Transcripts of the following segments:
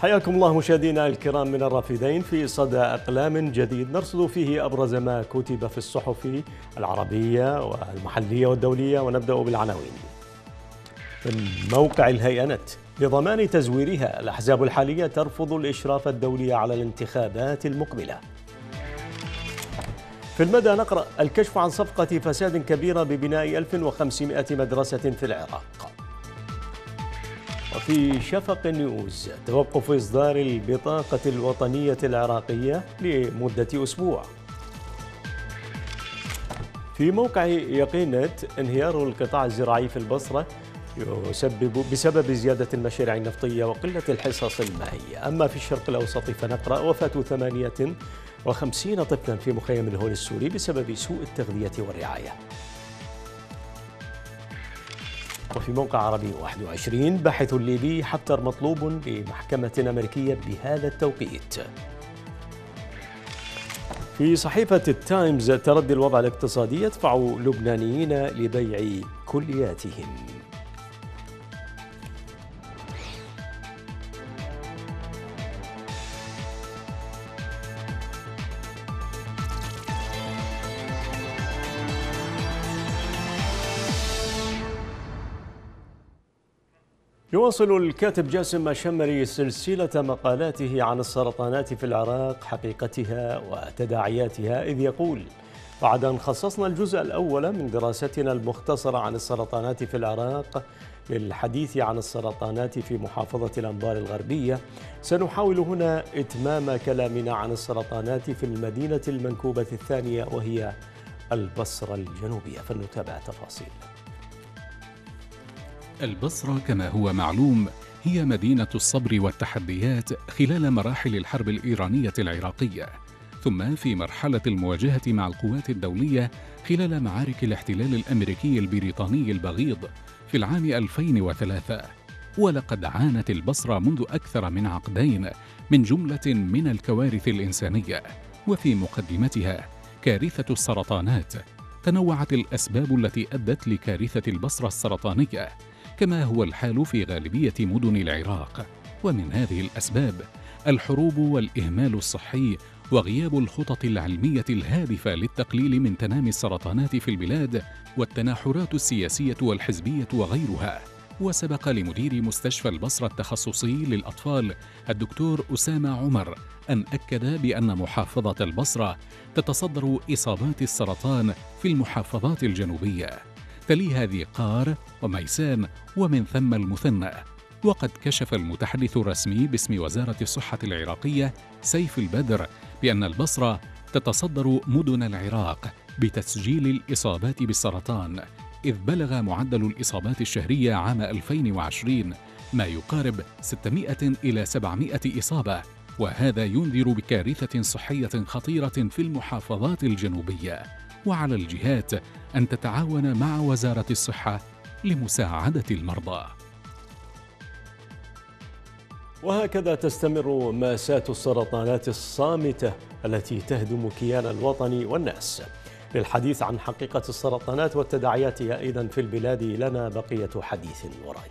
حياكم الله مشاهدينا الكرام من الرافدين في صدى أقلام جديد نرصد فيه أبرز ما كتب في الصحف العربية والمحلية والدولية، ونبدأ بالعناوين. من موقع الهيئة نت: لضمان تزويرها الأحزاب الحالية ترفض الإشراف الدولي على الانتخابات المقبلة. في المدى نقرأ: الكشف عن صفقة فساد كبيرة ببناء 1500 مدرسة في العراق. وفي شفق نيوز: توقف إصدار البطاقة الوطنية العراقية لمدة أسبوع. في موقع يقين نت: انهيار القطاع الزراعي في البصرة بسبب زيادة المشاريع النفطية وقلة الحصص المائية. أما في الشرق الأوسط فنقرأ: وفاة 58 طفلا في مخيم الهول السوري بسبب سوء التغذية والرعاية. وفي موقع عربي 21: باحث ليبي حفتر مطلوب لمحكمة أمريكية بهذا التوقيت. في صحيفة التايمز: تردي الوضع الاقتصادي يدفع لبنانيين لبيع كلياتهم. يواصل الكاتب جاسم الشمري سلسلة مقالاته عن السرطانات في العراق، حقيقتها وتداعياتها، إذ يقول: بعد أن خصصنا الجزء الأول من دراستنا المختصرة عن السرطانات في العراق للحديث عن السرطانات في محافظة الأنبار الغربية، سنحاول هنا إتمام كلامنا عن السرطانات في المدينة المنكوبة الثانية وهي البصرة الجنوبية. فلنتابع تفاصيل. البصرة كما هو معلوم هي مدينة الصبر والتحديات خلال مراحل الحرب الإيرانية العراقية، ثم في مرحلة المواجهة مع القوات الدولية خلال معارك الاحتلال الأمريكي البريطاني البغيض في العام 2003. ولقد عانت البصرة منذ أكثر من عقدين من جملة من الكوارث الإنسانية، وفي مقدمتها كارثة السرطانات. تنوعت الأسباب التي أدت لكارثة البصرة السرطانية كما هو الحال في غالبية مدن العراق، ومن هذه الأسباب الحروب والإهمال الصحي وغياب الخطط العلمية الهادفة للتقليل من تنامي السرطانات في البلاد والتناحرات السياسية والحزبية وغيرها. وسبق لمدير مستشفى البصرة التخصصي للأطفال الدكتور أسامة عمر أن أكد بأن محافظة البصرة تتصدر إصابات السرطان في المحافظات الجنوبية، تليها ذي قار وميسان ومن ثم المثنى. وقد كشف المتحدث الرسمي باسم وزارة الصحة العراقية سيف البدر بأن البصرة تتصدر مدن العراق بتسجيل الإصابات بالسرطان، إذ بلغ معدل الإصابات الشهرية عام 2020 ما يقارب 600 إلى 700 إصابة، وهذا ينذر بكارثة صحية خطيرة في المحافظات الجنوبية. وعلى الجهات أن تتعاون مع وزارة الصحة لمساعدة المرضى. وهكذا تستمر مأساة السرطانات الصامتة التي تهدم كيان الوطن والناس. للحديث عن حقيقة السرطانات وتداعياتها أيضا في البلاد لنا بقية حديث ورأي.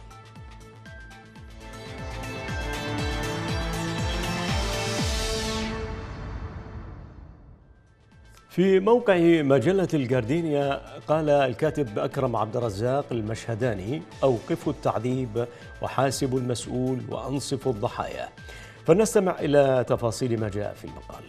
في موقع مجلة الجاردينيا قال الكاتب أكرم عبد الرزاق المشهداني: أوقفوا التعذيب وحاسبوا المسؤول وأنصفوا الضحايا. فلنستمع إلى تفاصيل ما جاء في المقال.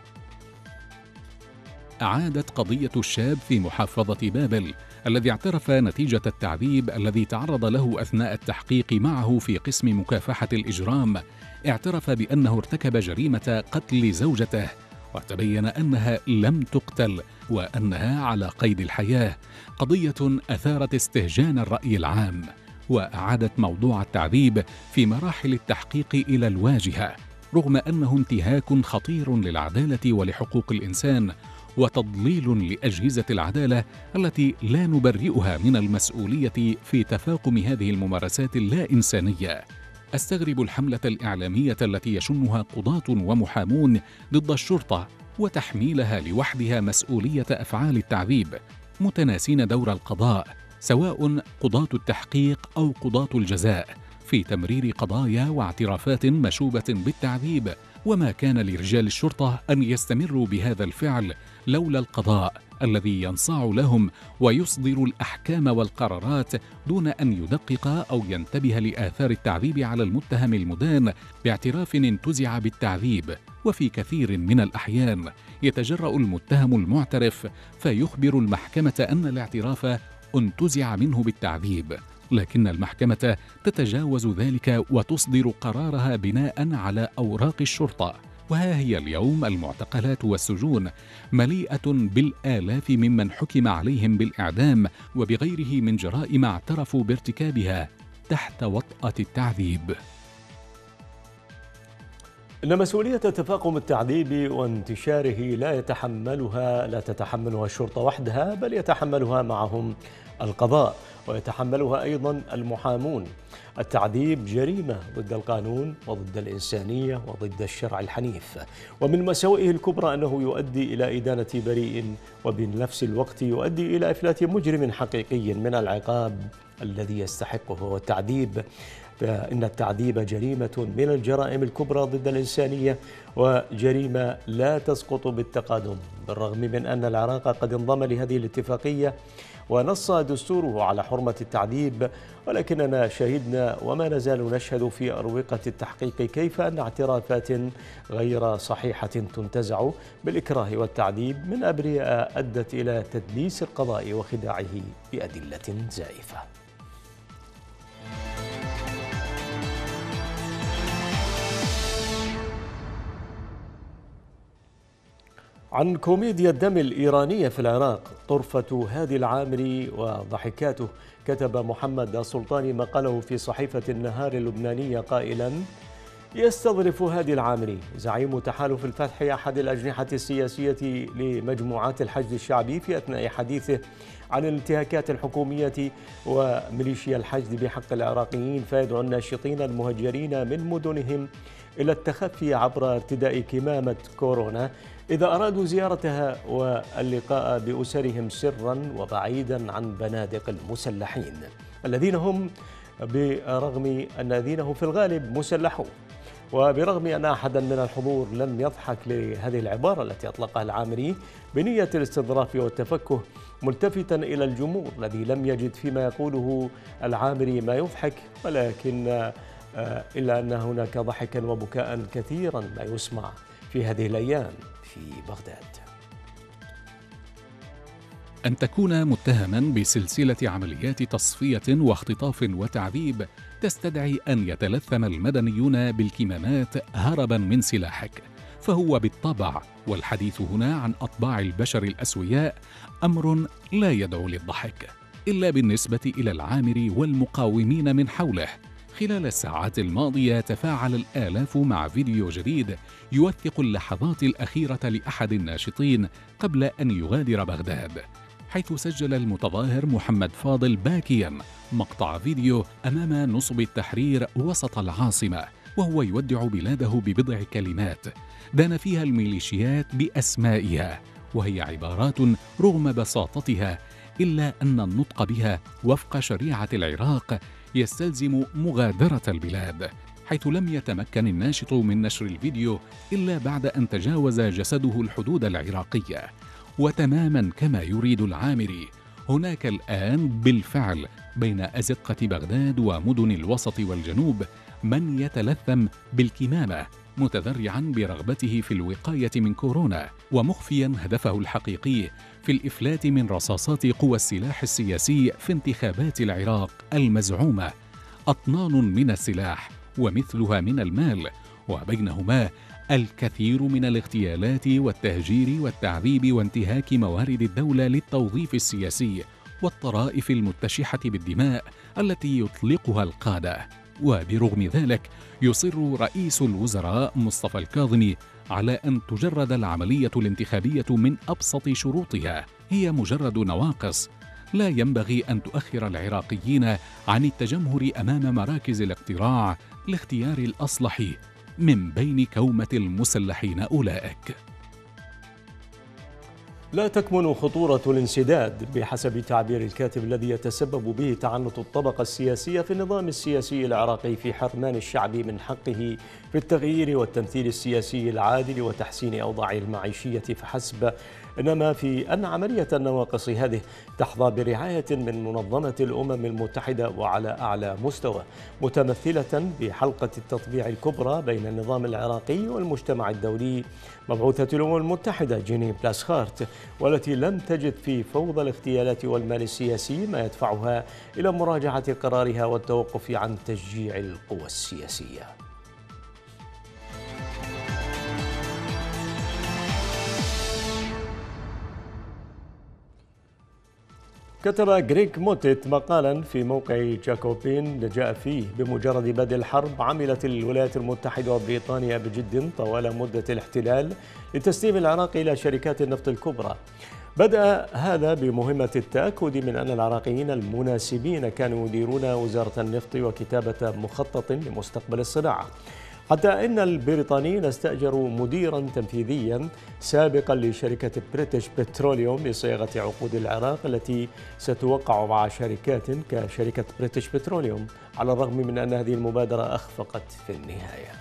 أعادت قضية الشاب في محافظة بابل الذي اعترف نتيجة التعذيب الذي تعرض له أثناء التحقيق معه في قسم مكافحة الإجرام، اعترف بأنه ارتكب جريمة قتل زوجته، وتبين أنها لم تقتل وأنها على قيد الحياة. قضية أثارت استهجان الرأي العام، وأعادت موضوع التعذيب في مراحل التحقيق إلى الواجهة، رغم أنه انتهاك خطير للعدالة ولحقوق الإنسان وتضليل لأجهزة العدالة التي لا نبرئها من المسؤولية في تفاقم هذه الممارسات اللا إنسانية. أستغرب الحملة الإعلامية التي يشنها قضاة ومحامون ضد الشرطة وتحميلها لوحدها مسؤولية أفعال التعذيب، متناسين دور القضاء سواء قضاة التحقيق أو قضاة الجزاء، في تمرير قضايا واعترافات مشوبة بالتعذيب، وما كان لرجال الشرطة أن يستمروا بهذا الفعل لولا القضاء الذي ينصاع لهم ويصدر الأحكام والقرارات دون أن يدقق أو ينتبه لآثار التعذيب على المتهم المدان باعتراف انتزع بالتعذيب. وفي كثير من الأحيان يتجرأ المتهم المعترف فيخبر المحكمة أن الاعتراف انتزع منه بالتعذيب، لكن المحكمة تتجاوز ذلك وتصدر قرارها بناء على أوراق الشرطة. وها هي اليوم المعتقلات والسجون مليئة بالآلاف ممن حكم عليهم بالإعدام وبغيره من جرائم اعترفوا بارتكابها تحت وطأة التعذيب. إن مسؤولية تفاقم التعذيب وانتشاره لا تتحملها الشرطة وحدها، بل يتحملها معهم القضاء ويتحملها أيضا المحامون. التعذيب جريمة ضد القانون وضد الإنسانية وضد الشرع الحنيف، ومن مساوئه الكبرى أنه يؤدي إلى إدانة بريء، وبنفس الوقت يؤدي إلى إفلات مجرم حقيقي من العقاب الذي يستحقه. والتعذيب، فإن التعذيب جريمة من الجرائم الكبرى ضد الإنسانية، وجريمة لا تسقط بالتقادم، بالرغم من أن العراق قد انضم لهذه الاتفاقية ونص دستوره على حرمة التعذيب، ولكننا شهدنا وما نزال نشهد في أروقة التحقيق كيف أن اعترافات غير صحيحة تنتزع بالإكراه والتعذيب من أبرياء أدت إلى تدليس القضاء وخداعه بأدلة زائفة. عن كوميديا الدم الإيرانية في العراق، طرفة هادي العامري وضحكاته، كتب محمد السلطاني مقاله في صحيفة النهار اللبنانية قائلا: يستظرف هادي العامري زعيم تحالف الفتح أحد الأجنحة السياسية لمجموعات الحشد الشعبي في أثناء حديثه عن الانتهاكات الحكومية وميليشيا الحشد بحق العراقيين، فيدعو الناشطين المهجرين من مدنهم إلى التخفي عبر ارتداء كمامة كورونا إذا أرادوا زيارتها واللقاء بأسرهم سرا وبعيدا عن بنادق المسلحين الذين هم في الغالب مسلحون. وبرغم أن أحدا من الحضور لم يضحك لهذه العبارة التي أطلقها العامري بنية الاستظراف والتفكه، ملتفتا إلى الجمهور الذي لم يجد فيما يقوله العامري ما يضحك، ولكن إلا أن هناك ضحكا وبكاء كثيرا لا يسمع في هذه الأيام في بغداد. أن تكون متهما بسلسلة عمليات تصفية واختطاف وتعذيب تستدعي أن يتلثم المدنيون بالكمامات هربا من سلاحك، فهو بالطبع، والحديث هنا عن أطباع البشر الأسوياء، أمر لا يدعو للضحك إلا بالنسبة إلى العامري والمقاومين من حوله. خلال الساعات الماضية تفاعل الآلاف مع فيديو جديد يوثق اللحظات الأخيرة لأحد الناشطين قبل أن يغادر بغداد، حيث سجل المتظاهر محمد فاضل باكيا مقطع فيديو أمام نصب التحرير وسط العاصمة وهو يودع بلاده ببضع كلمات دان فيها الميليشيات بأسمائها، وهي عبارات رغم بساطتها إلا أن النطق بها وفق شريعة العراق يستلزم مغادرة البلاد، حيث لم يتمكن الناشط من نشر الفيديو إلا بعد أن تجاوز جسده الحدود العراقية. وتماما كما يريد العامري، هناك الآن بالفعل بين أزقة بغداد ومدن الوسط والجنوب من يتلثم بالكمامة متذرعا برغبته في الوقاية من كورونا، ومخفيا هدفه الحقيقي في الإفلات من رصاصات قوى السلاح السياسي في انتخابات العراق المزعومة، أطنان من السلاح ومثلها من المال، وبينهما الكثير من الاغتيالات والتهجير والتعذيب وانتهاك موارد الدولة للتوظيف السياسي والطرائف المتشحة بالدماء التي يطلقها القادة. وبرغم ذلك يصر رئيس الوزراء مصطفى الكاظمي على أن تجرد العملية الانتخابية من أبسط شروطها، هي مجرد نواقص لا ينبغي أن تؤخر العراقيين عن التجمهر أمام مراكز الاقتراع لاختيار الأصلح من بين كومة المسلحين أولئك. لا تكمن خطورة الانسداد بحسب تعبير الكاتب الذي يتسبب به تعنت الطبقة السياسية في النظام السياسي العراقي في حرمان الشعب من حقه في التغيير والتمثيل السياسي العادل وتحسين أوضاعه المعيشية فحسب، إنما في أن عملية النواقص هذه تحظى برعاية من منظمة الأمم المتحدة وعلى أعلى مستوى، متمثلة بحلقة التطبيع الكبرى بين النظام العراقي والمجتمع الدولي مبعوثة الأمم المتحدة جيني بلاسخارت، والتي لم تجد في فوضى الاغتيالات والمال السياسي ما يدفعها إلى مراجعة قرارها والتوقف عن تشجيع القوى السياسية. كتب غريغ موتيت مقالا في موقع جاكوبين جاء فيه بمجرد بدء الحرب عملت الولايات المتحدة وبريطانيا بجد طوال مدة الاحتلال لتسليم العراق إلى شركات النفط الكبرى. بدأ هذا بمهمة التأكد من أن العراقيين المناسبين كانوا يديرون وزارة النفط وكتابة مخطط لمستقبل الصناعة، حتى إن البريطانيين استأجروا مديرا تنفيذيا سابقا لشركة بريتش بتروليوم لصياغة عقود العراق التي ستوقع مع شركات كشركة بريتش بتروليوم، على الرغم من أن هذه المبادرة أخفقت في النهاية.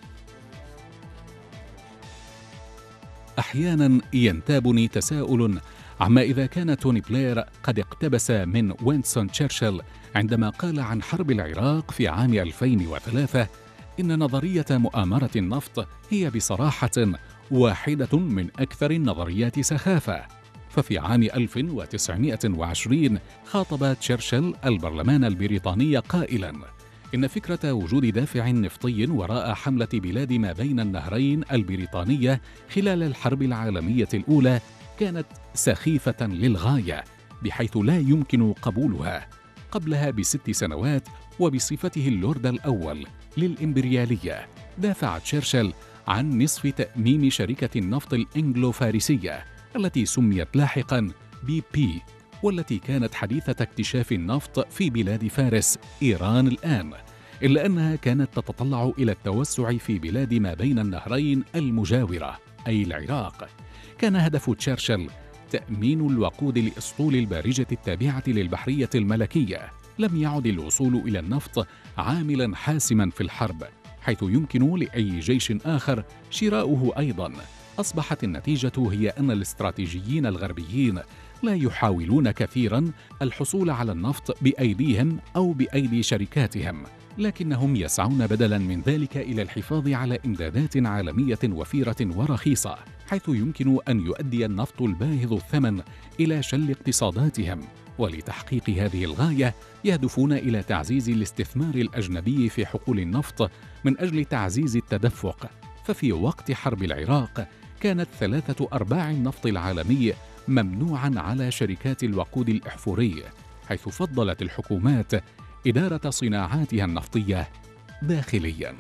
أحيانا ينتابني تساؤل عما إذا كان توني بلير قد اقتبس من وينستون تشرشل عندما قال عن حرب العراق في عام 2003 إن نظرية مؤامرة النفط هي بصراحة واحدة من أكثر النظريات سخافة. ففي عام 1920 خاطب تشرشل البرلمان البريطاني قائلاً إن فكرة وجود دافع نفطي وراء حملة بلاد ما بين النهرين البريطانية خلال الحرب العالمية الأولى كانت سخيفة للغاية، بحيث لا يمكن قبولها. قبلها ب6 سنوات وبصفته اللورد الأول للإمبريالية دافع تشرشل عن نصف تأميم شركة النفط الإنجلو فارسية التي سميت لاحقاً بي بي، والتي كانت حديثة اكتشاف النفط في بلاد فارس إيران الآن، إلا أنها كانت تتطلع إلى التوسع في بلاد ما بين النهرين المجاورة أي العراق. كان هدف تشرشل تأمين الوقود لأسطول البارجة التابعة للبحرية الملكية. لم يعد الوصول إلى النفط عاملاً حاسماً في الحرب، حيث يمكن لأي جيش آخر شراؤه أيضاً. أصبحت النتيجة هي أن الاستراتيجيين الغربيين لا يحاولون كثيراً الحصول على النفط بأيديهم أو بأيدي شركاتهم، لكنهم يسعون بدلاً من ذلك إلى الحفاظ على إمدادات عالمية وفيرة ورخيصة، حيث يمكن أن يؤدي النفط الباهظ الثمن إلى شل اقتصاداتهم. ولتحقيق هذه الغاية يهدفون إلى تعزيز الاستثمار الأجنبي في حقول النفط من أجل تعزيز التدفق. ففي وقت حرب العراق كانت 3/4 النفط العالمي ممنوعاً على شركات الوقود الإحفوري، حيث فضلت الحكومات إدارة صناعاتها النفطية داخلياً.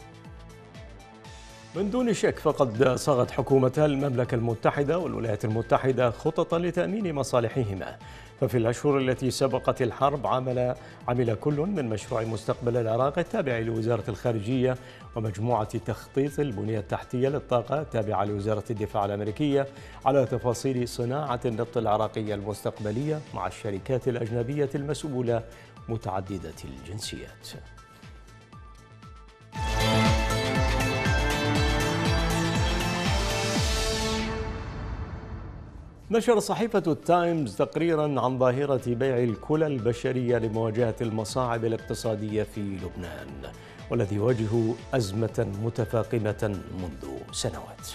من دون شك فقد صاغت حكومتا المملكة المتحدة والولايات المتحدة خططا لتأمين مصالحهما. ففي الأشهر التي سبقت الحرب عمل كل من مشروع مستقبل العراق التابع لوزارة الخارجية ومجموعة تخطيط البنية التحتية للطاقة التابعة لوزارة الدفاع الأمريكية على تفاصيل صناعة النفط العراقية المستقبلية مع الشركات الأجنبية المسؤولة متعددة الجنسيات. نشر صحيفة التايمز تقريرا عن ظاهرة بيع الكلى البشرية لمواجهة المصاعب الاقتصادية في لبنان، والذي يواجه أزمة متفاقمة منذ سنوات.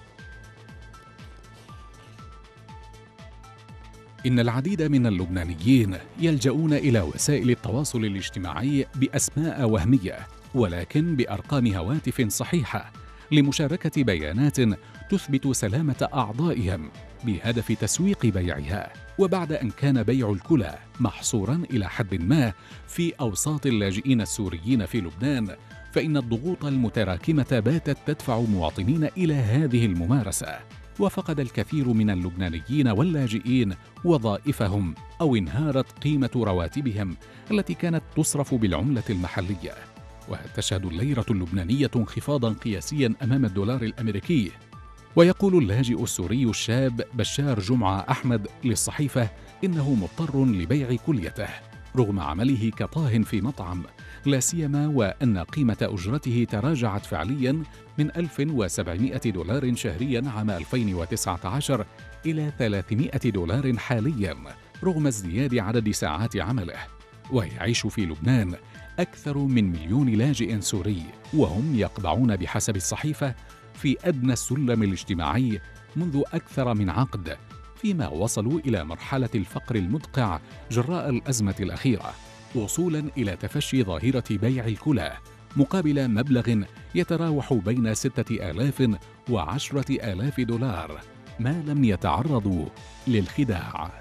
إن العديد من اللبنانيين يلجؤون إلى وسائل التواصل الاجتماعي بأسماء وهمية ولكن بأرقام هواتف صحيحة لمشاركة بيانات تثبت سلامة أعضائهم بهدف تسويق بيعها. وبعد أن كان بيع الكلى محصوراً إلى حد ما في أوساط اللاجئين السوريين في لبنان، فإن الضغوط المتراكمة باتت تدفع مواطنين إلى هذه الممارسة، وفقد الكثير من اللبنانيين واللاجئين وظائفهم أو انهارت قيمة رواتبهم التي كانت تصرف بالعملة المحلية. وتشهد الليرة اللبنانية انخفاضاً قياسياً أمام الدولار الأمريكي، ويقول اللاجئ السوري الشاب بشار جمعة أحمد للصحيفة إنه مضطر لبيع كليته رغم عمله كطاه في مطعم، لا سيما وأن قيمة أجرته تراجعت فعليا من $1700 شهريا عام 2019 إلى $300 حاليا رغم ازدياد عدد ساعات عمله. ويعيش في لبنان أكثر من 1,000,000 لاجئ سوري، وهم يقبعون بحسب الصحيفة في أدنى السلم الاجتماعي منذ أكثر من عقد، فيما وصلوا إلى مرحلة الفقر المدقع جراء الأزمة الأخيرة، وصولاً إلى تفشي ظاهرة بيع الكلى مقابل مبلغ يتراوح بين 6,000 و10,000 دولار ما لم يتعرضوا للخداع.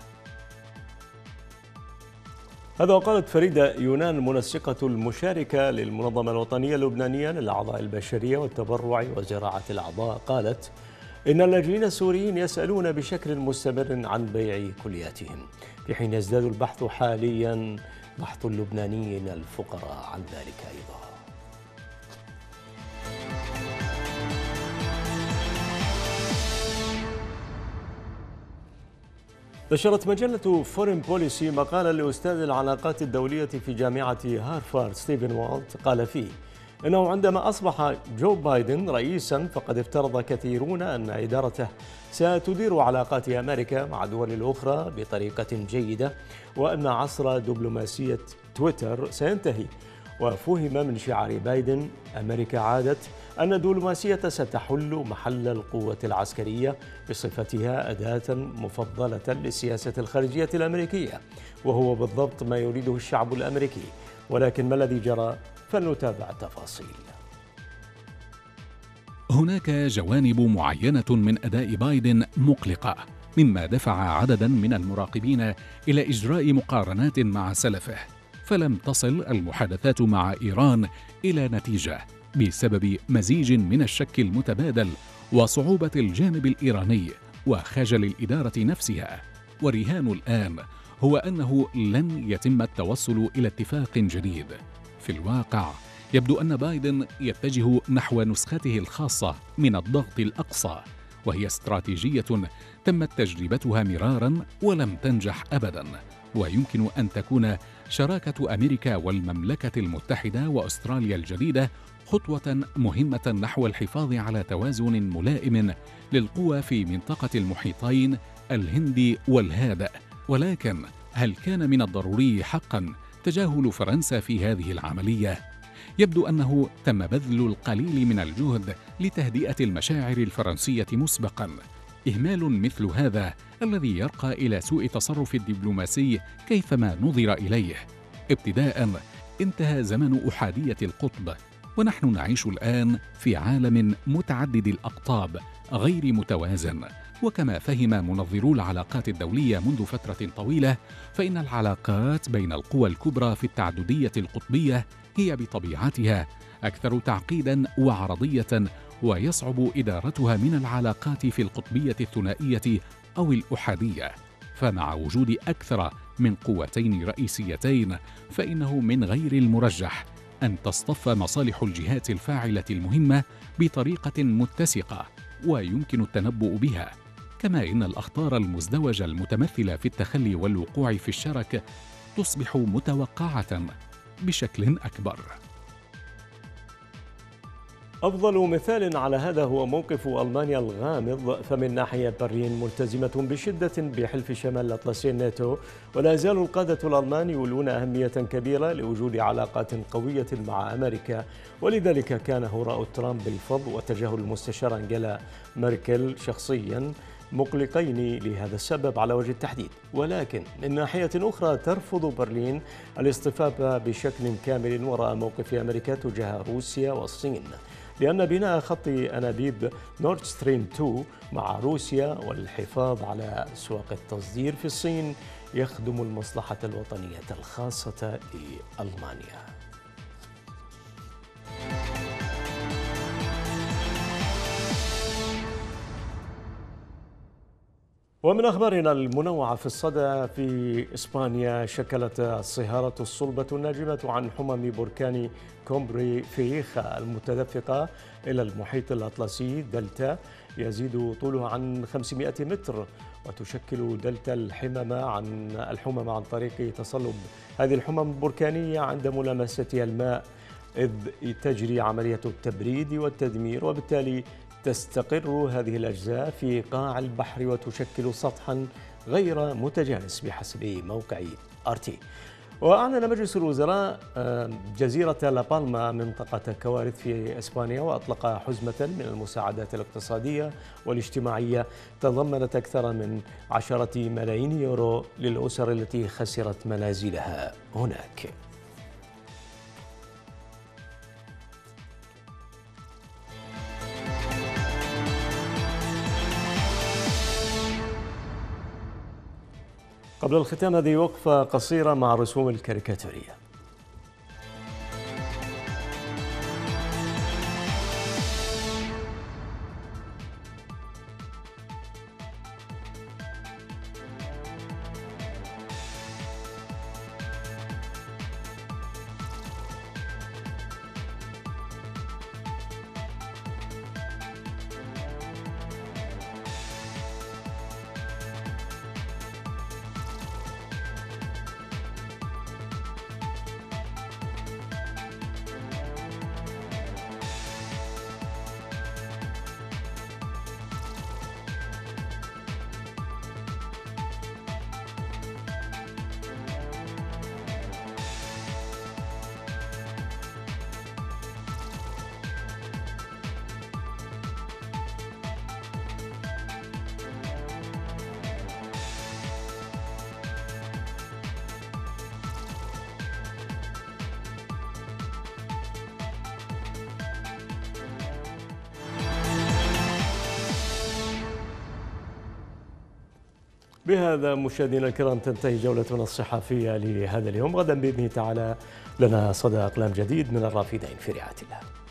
هذا وقالت فريدة يونان المنسقة المشاركة للمنظمة الوطنية اللبنانية للأعضاء البشرية والتبرع وزراعة الأعضاء، قالت إن اللاجئين السوريين يسألون بشكل مستمر عن بيع كلياتهم، في حين يزداد البحث حاليا بحث اللبنانيين الفقراء عن ذلك أيضا. نشرت مجلة فورين بوليسي مقالا لأستاذ العلاقات الدولية في جامعة هارفارد ستيفن والت، قال فيه إنه عندما أصبح جو بايدن رئيسا فقد افترض كثيرون أن إدارته ستدير علاقات أمريكا مع الدول الأخرى بطريقة جيدة، وأن عصر دبلوماسية تويتر سينتهي. وفهم من شعار بايدن أمريكا عادت أن الدبلوماسية ستحل محل القوة العسكرية بصفتها أداة مفضلة للسياسة الخارجية الأمريكية، وهو بالضبط ما يريده الشعب الأمريكي. ولكن ما الذي جرى؟ فلنتابع التفاصيل. هناك جوانب معينة من أداء بايدن مقلقة، مما دفع عددا من المراقبين إلى إجراء مقارنات مع سلفه، فلم تصل المحادثات مع إيران إلى نتيجة بسبب مزيج من الشك المتبادل وصعوبة الجانب الإيراني وخجل الإدارة نفسها. والرهان الآن هو أنه لن يتم التوصل إلى اتفاق جديد. في الواقع يبدو أن بايدن يتجه نحو نسخته الخاصة من الضغط الأقصى، وهي استراتيجية تمت تجربتها مرارا ولم تنجح أبدا، ويمكن أن تكون شراكة أمريكا والمملكة المتحدة وأستراليا الجديدة خطوة مهمة نحو الحفاظ على توازن ملائم للقوى في منطقة المحيطين الهندي والهادئ. ولكن هل كان من الضروري حقا تجاهل فرنسا في هذه العملية؟ يبدو أنه تم بذل القليل من الجهد لتهدئة المشاعر الفرنسية مسبقا. إهمال مثل هذا الذي يرقى إلى سوء تصرف الدبلوماسي كيفما نظر إليه. ابتداء انتهى زمن أحادية القطب، ونحن نعيش الآن في عالم متعدد الأقطاب غير متوازن. وكما فهم منظرو العلاقات الدولية منذ فترة طويلة، فإن العلاقات بين القوى الكبرى في التعددية القطبية هي بطبيعتها أكثر تعقيداً وعرضية، ويصعب إدارتها من العلاقات في القطبية الثنائية أو الأحادية. فمع وجود أكثر من قوتين رئيسيتين، فإنه من غير المرجح أن تصطف مصالح الجهات الفاعلة المهمة بطريقة متسقة ويمكن التنبؤ بها. كما إن الأخطار المزدوجة المتمثلة في التخلي والوقوع في الشرك تصبح متوقعة بشكل أكبر. أفضل مثال على هذا هو موقف ألمانيا الغامض، فمن ناحية برلين ملتزمة بشدة بحلف شمال الأطلسي الناتو، ولا يزال القادة الألمان يولون أهمية كبيرة لوجود علاقات قوية مع أمريكا، ولذلك كان هراء ترامب بالفض وتجاهل المستشارة أنجيلا ميركل شخصيا مقلقين لهذا السبب على وجه التحديد. ولكن من ناحية أخرى ترفض برلين الاصطفاف بشكل كامل وراء موقف أمريكا تجاه روسيا والصين، لأن بناء خط أنابيب نورد ستريم 2 مع روسيا والحفاظ على أسواق التصدير في الصين يخدم المصلحة الوطنية الخاصة لألمانيا. ومن أخبارنا المنوعة في الصدى، في إسبانيا شكلت الصهارة الصلبة الناجمة عن حمم بركان كومبري فييخا المتدفقة إلى المحيط الأطلسي دلتا يزيد طولها عن 500 متر، وتشكل دلتا الحمم عن طريق تصلب هذه الحمم البركانية عند ملامستها الماء، إذ تجري عملية التبريد والتدمير، وبالتالي تستقر هذه الأجزاء في قاع البحر وتشكل سطحا غير متجانس بحسب موقع RT. وأعلن مجلس الوزراء جزيرة لابالما منطقة كوارث في إسبانيا، وأطلق حزمة من المساعدات الاقتصادية والاجتماعية تضمنت أكثر من 10 ملايين يورو للأسر التي خسرت منازلها هناك. قبل الختام هذه وقفة قصيرة مع الرسوم الكاريكاتورية. بهذا مشاهدينا الكرام تنتهي جولتنا الصحفية لهذا اليوم. غدا بإذن تعالى لنا صدى أقلام جديد من الرافدين في رعاية الله.